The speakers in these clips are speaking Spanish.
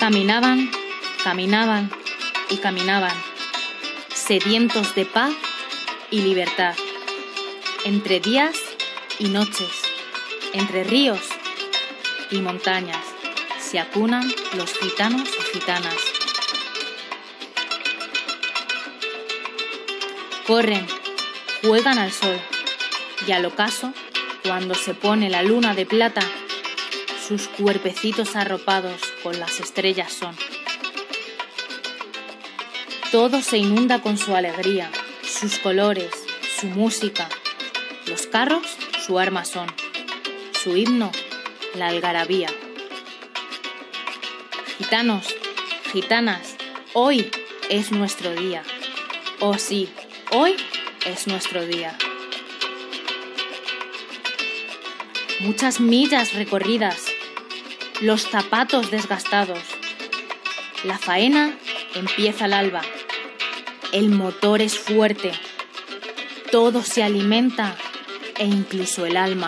Caminaban, caminaban y caminaban, sedientos de paz y libertad, entre días y noches, entre ríos y montañas, se acunan los gitanos y gitanas. Corren, juegan al sol, y al ocaso, cuando se pone la luna de plata, sus cuerpecitos arropados con las estrellas son. Todo se inunda con su alegría, sus colores, su música. Los carros su arma son, su himno la algarabía. Gitanos, gitanas, hoy es nuestro día. Oh sí, hoy es nuestro día. Muchas millas recorridas, los zapatos desgastados. La faena empieza al alba. El motor es fuerte. Todo se alimenta e incluso el alma.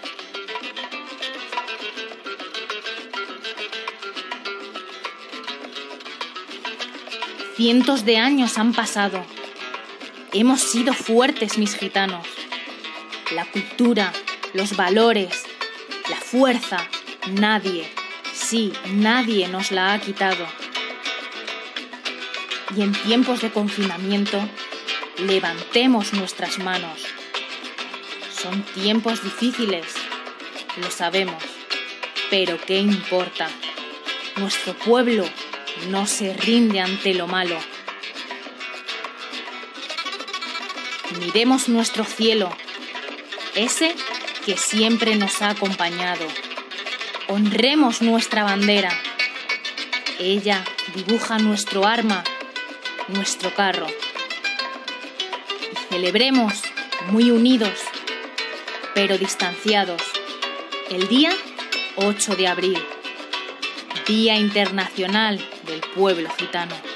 Cientos de años han pasado. Hemos sido fuertes, mis gitanos. La cultura, los valores, la fuerza, nadie, sí, nadie nos la ha quitado. Y en tiempos de confinamiento, levantemos nuestras manos. Son tiempos difíciles, lo sabemos, pero ¿qué importa? Nuestro pueblo no se rinde ante lo malo. Miremos nuestro cielo, ese que siempre nos ha acompañado. Honremos nuestra bandera. Ella dibuja nuestro arma, nuestro carro. Y celebremos muy unidos, pero distanciados, el día 8 de abril, Día Internacional del Pueblo Gitano.